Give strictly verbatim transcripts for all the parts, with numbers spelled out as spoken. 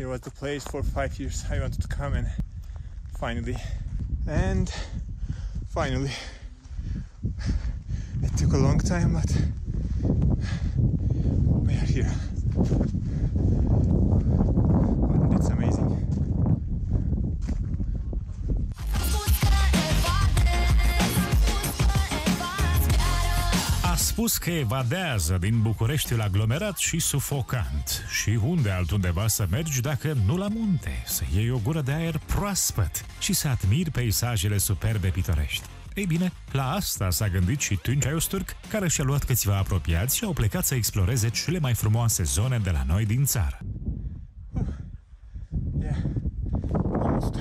Here was the place for five years I wanted to come, and finally, and finally, it took a long time, but we are here. And it's amazing. A spus că evadează din Bucureștiul aglomerat și sufocant. Și unde altundeva să mergi dacă nu la munte, să iei o gură de aer proaspăt și să admiri peisajele superbe pitorești. Ei bine, la asta s-a gândit și Tuncay Öztürk, care și-a luat câțiva apropiați și au plecat să exploreze cele mai frumoase zone de la noi din țară. Uh, yeah. Almost.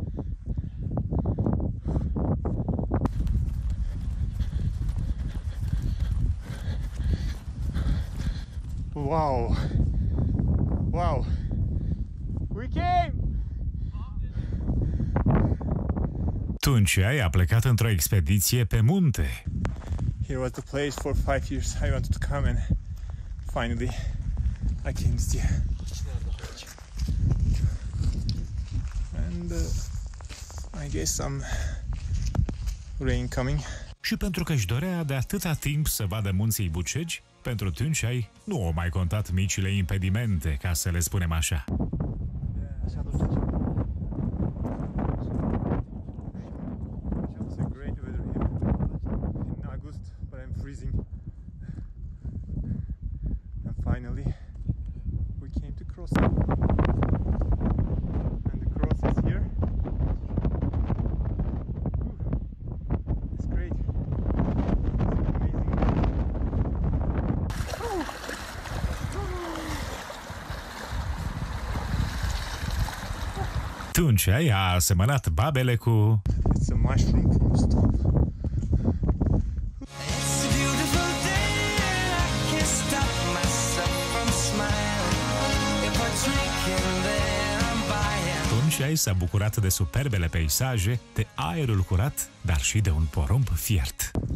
Wow! Wow! We came! Tuncay a plecat într-o expediție pe munte. Here was the place for five years I wanted to come, and finally I came this year. And uh, I guess some rain coming. Și pentru că își dorea de atâta timp să vadă munții Bucegi, pentru Tuncay nu au mai contat micile impedimente, ca să le spunem așa. Finally, we came to cross, and the cross is here. It's great. It's amazing. Tuncay a asemănat babele cu... It's a mushroom from stop. Tuncay s-a bucurat de superbele peisaje, de aerul curat, dar și de un porumb fiert.